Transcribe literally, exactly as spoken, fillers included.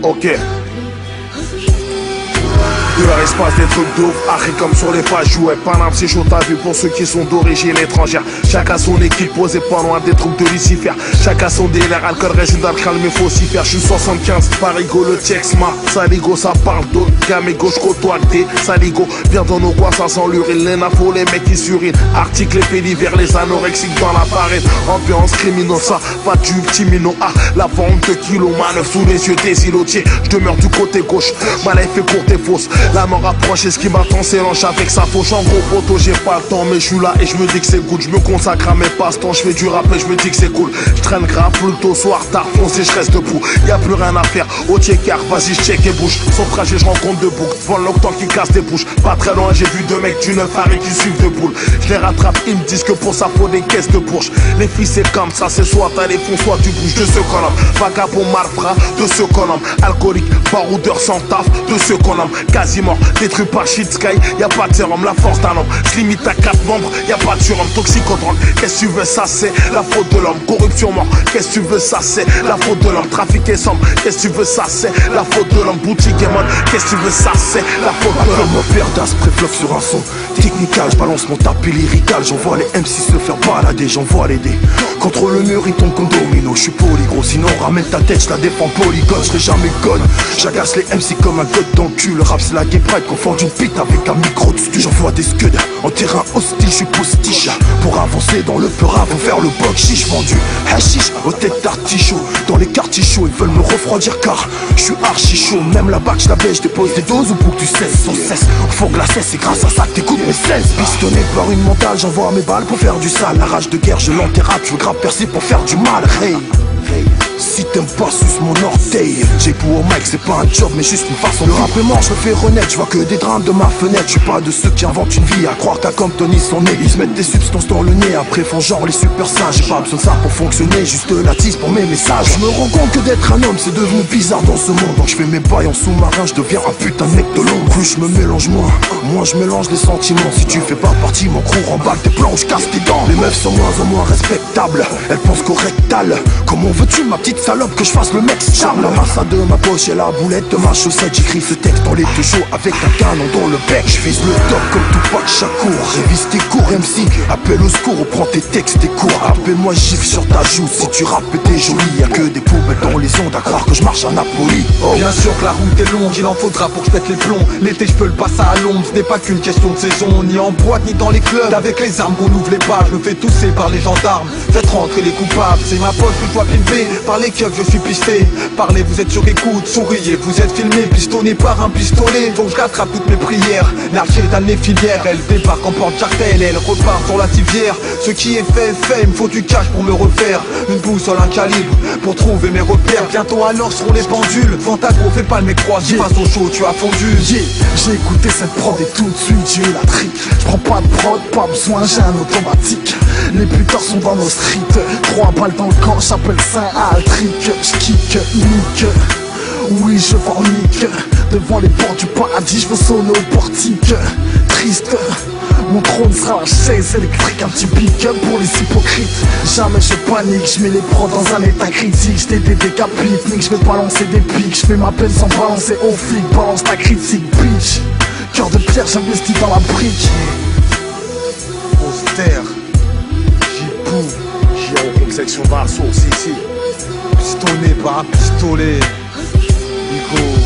Ok. De leur espace des trucs de ouf, arrêt comme sur les pages jouets. Paname c'est chaud t'as vu pour ceux qui sont d'origine étrangère. Chacun son équipe posée pas loin des trucs de Lucifer. Chacun son délire, alcool, régime d'alcool, mais faut s'y faire. Je suis soixante-quinze, Parigo le Tchexma. Saligo ça parle d'autres, gamme et gauche côtoie des Saligo. Viens dans nos bois, ça sent l'urine. Les nafos, les mecs qui surinent. Articles, les faits divers, les anorexiques dans la farine. Ambiance criminaux, ça, pas du petit minot. Ah, la vente de kilos, manœuvre sous les yeux des îlotiers. Je demeure du côté gauche, ma life est courte et fausse. La mort approche et ce qui m'attend c'est l'ange avec sa fauche. En gros photo j'ai pas le temps mais je suis là et je me dis que c'est good. Je me consacre à mes passe-temps, je fais du rap et je me dis que c'est cool. Je traîne grave plutôt soir tard, foncé je reste debout. Y'a plus rien à faire, au checker, vas-y je check et bouge. Sans trajet je rencontre de boucles, devant l'octant qui casse des bouches. Pas très loin j'ai vu deux mecs du neuf arrêt qui suivent de boule. Je les rattrape, ils me disent que pour ça faut des caisses de bourge. Les filles c'est comme ça, c'est soit t'as les fonds soit tu bouges. De ce qu'on aime, vagabond malfrat, de ce qu'on aime. Alcoolique, baroudeur sans taf, de ce qu'on aime. Quasiment détruit par shit sky, y'a pas de sérum, la force d'un homme se limite à quatre membres, y'a pas de surhomme. Toxicodrome, qu'est-ce que tu veux, ça c'est la faute de l'homme. Corruption mort, qu'est-ce que tu veux, ça c'est la faute de l'homme. Trafic et somme, qu'est-ce que tu veux, ça c'est la faute de l'homme. Boutique et mode, qu'est-ce que tu veux, ça c'est la faute de l'homme. Mon père d'as préfloque sur un son technical, je balance mon tapis lyrical. J'envoie les M six se faire balader, j'envoie les dés. Contre le mur, il tombe comme domino, je suis polygros. Sinon ramène ta tête, je la défends polygone, je serai jamais conne. J'agace les M C comme un god dans le cul. Le rap c'est la gay pride, confond d'une pite avec un micro dessus. J'envoie des scuds en terrain hostile, je suis postiche. Pour avancer dans le peur avant faire le box chiche. Vendu hashish aux têtes d'artichaut. Dans les quartiers chauds, ils veulent me refroidir car je suis archi chaud. Même la bac, je la baie, je dépose des doses ou pour que tu cesses sans cesse. Faut glacer, c'est grâce à ça que t'écoutes mes seize. Pistonné par une mentale, j'envoie mes balles pour faire du sale. La rage de guerre, je l'enterrape, je veux grave percer pour faire du mal. Hey, hey. Si t'aimes pas, suce mon orteil. J'ai pour au mic, c'est pas un job, mais juste une façon de rap et mort, je le fais renaître. Je vois que des drames de ma fenêtre. Je suis pas de ceux qui inventent une vie à croire qu'à Compton ils sont nés. Ils se mettent des substances dans le nez, après font genre les super sages. J'ai pas besoin de ça pour fonctionner, juste la tisse pour mes messages. Je me rends compte que d'être un homme, c'est devenu bizarre dans ce monde. Donc je fais mes bails en sous-marin, je deviens un putain de mec de l'ombre. Plus je me mélange moins, moins je mélange les sentiments. Si tu fais pas partie, mon crew remballe tes plans, je casse tes dents. Les meufs sont moins en moins respectables, elles pensent qu'au rectal. Comment veux-tu ma petite salope que je fasse le mec charme? La masse de ma poche et la boulette de ma chaussette. J'écris ce texte dans les deux chaud avec un canon dans le bec. Je vise le top comme Tupac Shakur. Révise tes cours M C, appelle au secours, reprends tes textes, tes cours. Appelle-moi gifle sur ta joue si tu rappes et t'es joli. Y'a que des poubelles dans les ondes à croire que je marche à Napoli. Oh. Bien sûr que la route est longue, il en faudra pour que je pète les plombs. L'été je peux le passer à l'ombre, ce n'est pas qu'une question de saison. Ni en boîte ni dans les clubs, avec les armes qu'on ouvre les pages. Je me fais tousser par les gendarmes, faites rentrer les coupables. C'est ma poche que je dois pimper, par les keufs je suis pisté. Parlez, vous êtes sur écoute, souriez, vous êtes filmé, pistonné par un pistolet. Faut que je rattrape toutes mes prières, l'archer dans les filières. Elle débarque en porte-jartel, elle repart sur la civière. Ce qui est fait, fait, il me faut du cash pour me refaire. Une boussole, un calibre, pour trouver mes repères. Bientôt alors seront les pendules, Fantago fait pas le mec croise, yeah. Passe au chaud, tu as fondu. Yeah. J'ai écouté cette prod et tout de suite j'ai eu la trique. Je prends pas de prod, pas besoin, j'ai un automatique. Les putains sont dans nos streets, trois balles dans le corps, j'appelle ça un trick. J'kick, nique, oui je fornique. Devant les portes du paradis, je veux sonner au portique. Triste, mon trône sera la chaise électrique. Un petit pick-up pour les hypocrites. Jamais je panique, je mets les prods dans un état critique. J't'ai des décapites, nique, je vais balancer des pics. Je fais ma peine sans balancer au flic, balance ta critique, bitch. Cœur de pierre, j'investis dans la brique. Austère, Jipou, J.O. section Marceau, si si. Pistonné par un pistolet, Nico.